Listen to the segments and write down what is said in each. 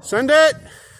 Send it.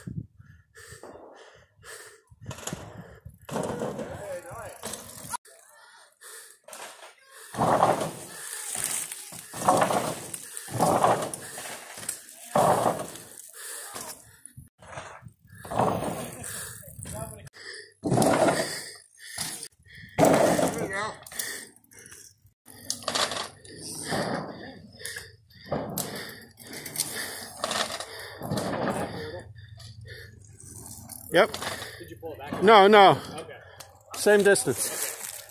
Yep. Did you pull it back? No, no. Okay. Same distance.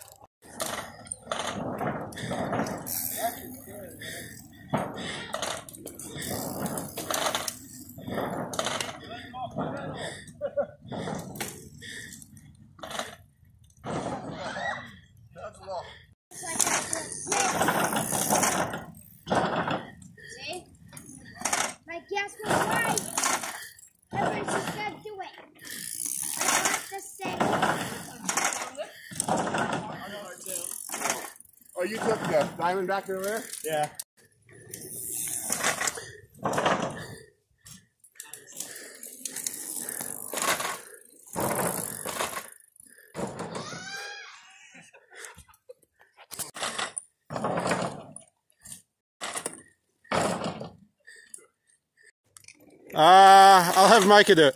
See? My guess was right. Everyone just gotta do it. I got the same. Oh, you took the diamond back over there? Yeah. I'll have Micah do it.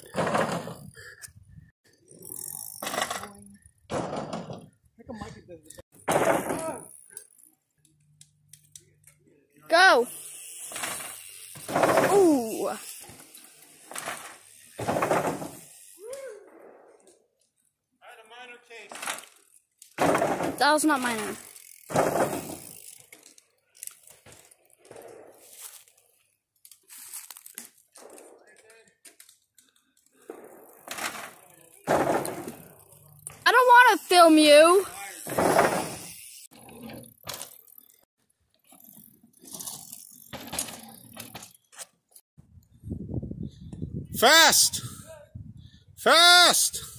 Go. Ooh. That was not minor. I don't want to film you. Fast! Fast!